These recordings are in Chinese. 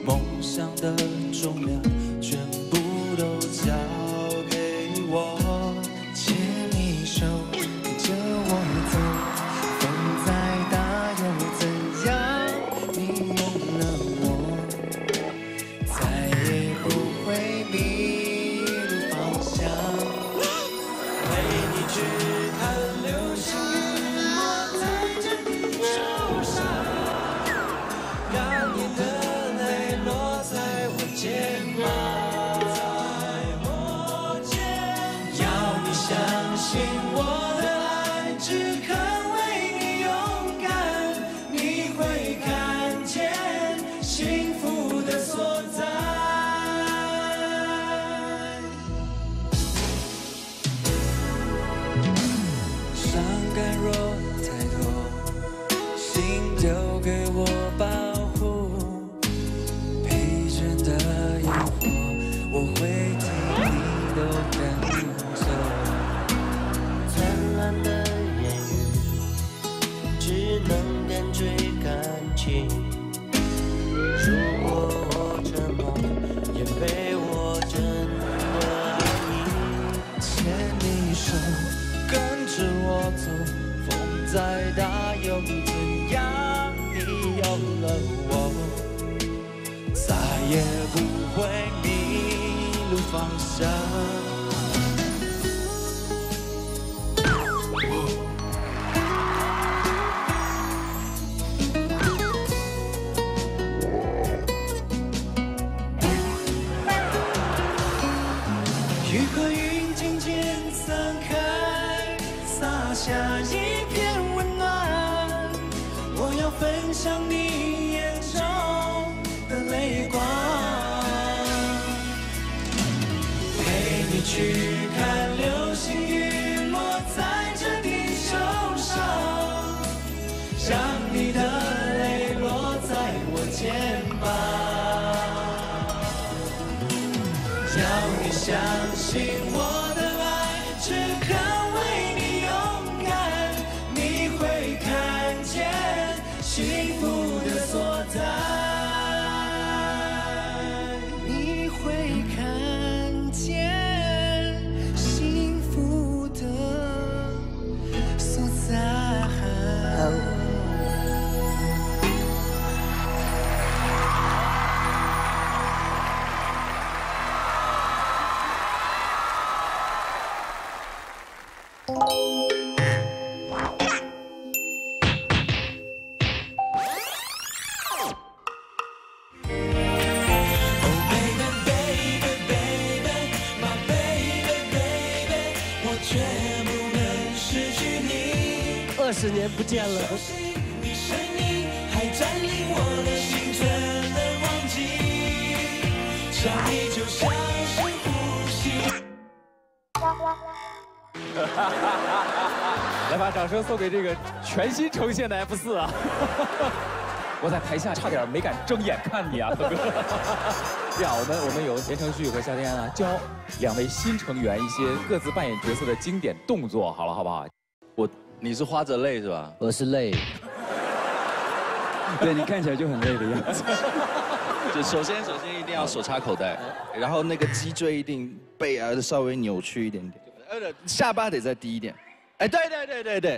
梦想的重量全部都交给我，牵你手，跟着我走，风再大又怎样？你有了我，再也不会迷路方向。陪你去看流星雨落在这地球上，让你的泪落在我肩膀。要你相信我的爱只肯为你勇敢，你会看见幸福的所在。伤感若太多，心就给我保护，疲倦的烟火，我会替你都赶走。 灿烂的言语只能点缀感情，如果我沉默，也被我真的爱你。 牵你手，跟着我走，风再大又怎样？你有了我，再也不会迷路方向。雨和云渐渐散开，洒下一片温暖。我要分享你眼中的泪光，陪你去看流星雨落在这地球上，让你的泪落在我肩膀。要你相信我的爱只肯为你勇敢，你会看见幸福的所在，你会看见幸福的所在。 20年不见了。 你声音还占领我的心，怎能忘记？想你就像是呼吸。 来把掌声送给这个全新呈现的 F4啊！我在台下差点没敢睁眼看你啊，哥哥。这样，我们由言承旭和夏天安啊教2位新成员一些各自扮演角色的经典动作，好了，好不好？ 你是花着泪是吧？ 我是累。 对你看起来就很累的样子。 就首先一定要手插口袋，然后那个脊椎一定背啊稍微扭曲一点点，下巴得再低一点。哎，对。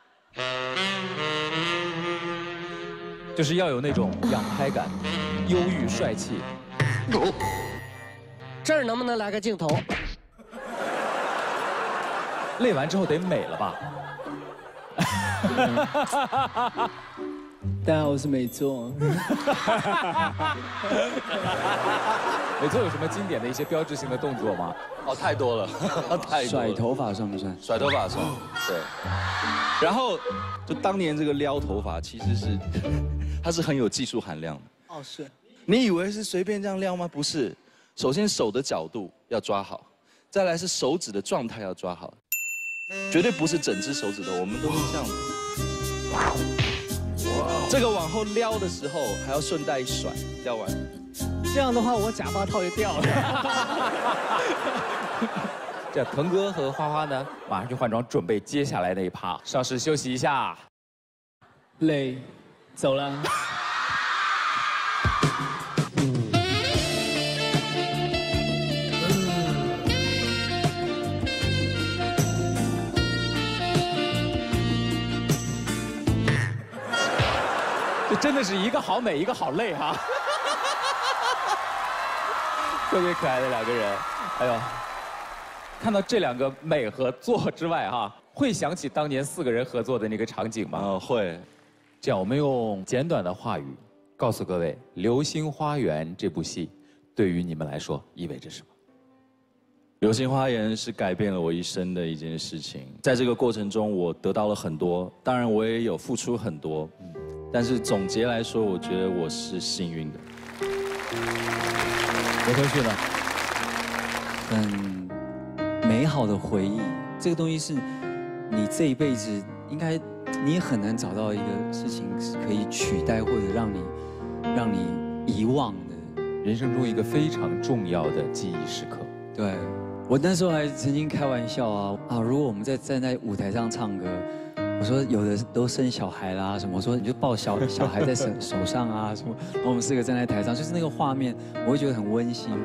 就是要有那种仰拍感、忧郁帅气。 这儿能不能来个镜头？ 累完之后得美了吧？ 大家好，我是美作。 美作有什么经典的一些标志性的动作吗？ 哦，太多了，太多了。 甩头发算不算？ 甩头发算，对。然后就当年这个撩头发，其实是它是很有技术含量的。 哦，是。 你以为是随便这样撩吗？不是，首先手的角度要抓好，再来是手指的状态要抓好，绝对不是整只手指头，我们都是这样子。这个往后撩的时候还要顺带一甩，撩完。 这样的话，我假发套就掉了。 这腾哥和花花呢，马上就换装准备接下来那一趴，稍事休息一下。 累，走了。 这是一个好美，一个好累哈。特别可爱的两个人，哎呦，看到这两个美合作之外哈，会想起当年4个人合作的那个场景吗？ 会。 这样，我们用简短的话语告诉各位，《流星花园》这部戏对于你们来说意味着什么？ 流星花园是改变了我一生的一件事情，在这个过程中，我得到了很多，当然我也有付出很多，但是总结来说，我觉得我是幸运的。 刘承旭呢？ 很美好的回忆，这个东西是你这一辈子应该你也很难找到一个事情是可以取代或者让你遗忘的， 人生中一个非常重要的记忆时刻。 对。 我那时候还曾经开玩笑啊，如果我们在站在舞台上唱歌，我说有的都生小孩啦什么，我说你就抱小孩在手上啊什么，然后我们4个站在台上，就是那个画面，我会觉得很温馨。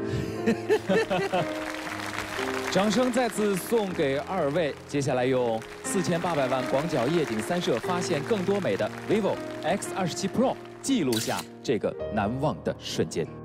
掌声再次送给2位，接下来用4800万广角夜景3摄发现更多美的 vivo X27 Pro 记录下这个难忘的瞬间。